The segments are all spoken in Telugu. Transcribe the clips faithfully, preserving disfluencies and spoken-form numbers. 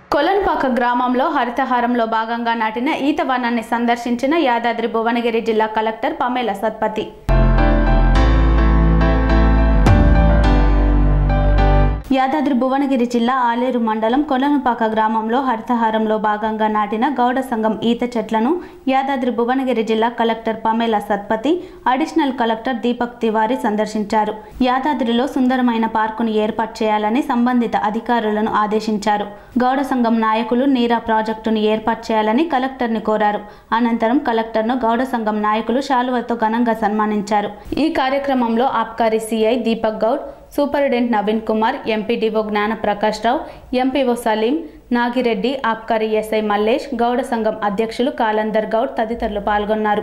కొలనుపాక గ్రామంలో హరితహారంలో భాగంగా నాటిన ఈత వనాన్ని సందర్శించిన యాదాద్రి భువనగిరి జిల్లా కలెక్టర్ పమేల సత్పతి. యాదాద్రి భువనగిరి జిల్లా ఆలేరు మండలం కొలనుపాక గ్రామంలో హరితహారంలో భాగంగా నాటిన గౌడ సంఘం ఈత చెట్లను యాదాద్రి భువనగిరి జిల్లా collector Pamela Satpathy, additional collector Deepak Tiwari సందర్శించారు. యాదాద్రిలో సుందరమైన పార్కును ఏర్పాటు చేయాలని సంబంధిత అధికారులను ఆదేశించారు. గౌడ సంఘం నాయకులు నీరా ప్రాజెక్టును ఏర్పాటు చేయాలని కలెక్టర్ని కోరారు. అనంతరం కలెక్టర్ను గౌడ సంఘం నాయకులు శాలువతో ఘనంగా సన్మానించారు. ఈ కార్యక్రమంలో ఆబ్కారీ CI Deepak Goud, superintendent Naveen Kumar, MPDO Gnana Prakash Rao, MPO Saleem, Nagireddy, ఆబ్కారీ ఎస్ఐ మల్లేష్, గౌడ సంఘం అధ్యక్షులు కాలందర్ గౌడ్ తదితరులు పాల్గొన్నారు.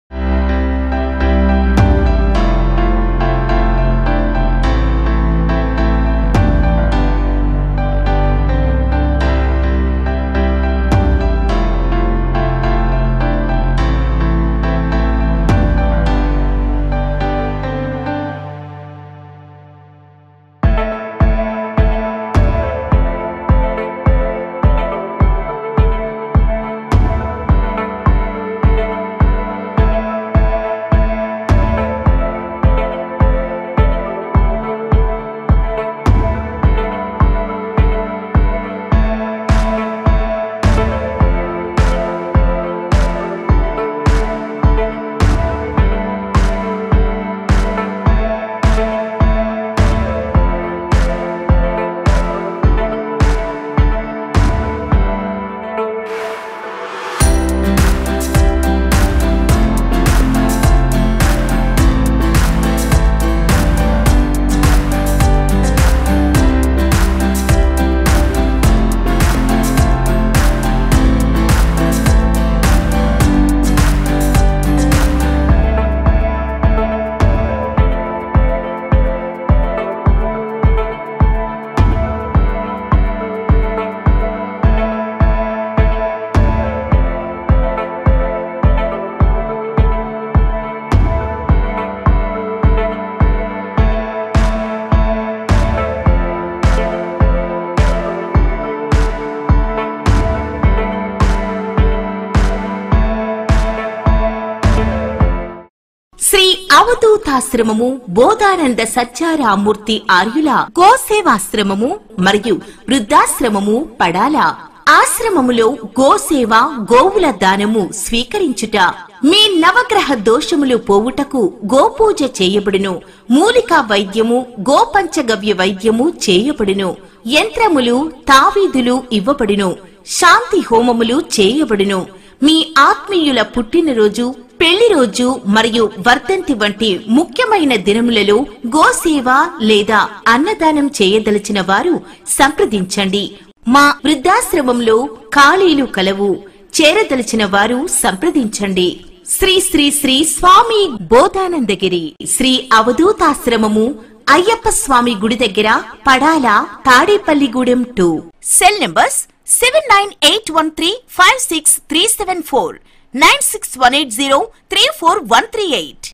శ్రీ అవధూతాశ్రమము, బోధానంద సత్యారామూర్తి ఆర్యుల గోసేవాశ్రమము మరియు వృద్ధాశ్రమము పడాల. ఆశ్రమములో గోసేవ, గోవుల దానము స్వీకరించుట, మీ నవగ్రహ దోషములు పోవుటకు గోపూజ చేయబడును. మూలికా వైద్యము, గోపంచగవ్య వైద్యము చేయబడును. యంత్రములు, తావీదులు ఇవ్వబడును. శాంతి హోమములు చేయబడును. మీ ఆత్మీయుల పుట్టినరోజు, పెళ్లి రోజు మరియు వర్ధంతి వంటి ముఖ్యమైన దినములలో గోసేవ లేదా అన్నదానం చేయదలిచిన వారు సంప్రదించండి. మా వృద్ధాశ్రమంలో ఖాళీలు కలవు. చేరదలిచిన వారు సంప్రదించండి. శ్రీ శ్రీ శ్రీ స్వామి బోధానందగిరి శ్రీ అవధూతాశ్రమము, అయ్యప్ప స్వామి గుడి దగ్గర, Padala, Tadepalligudem two. Cell numbers seven nine eight one three five six three seven four, nine six one eight zero three four one three eight.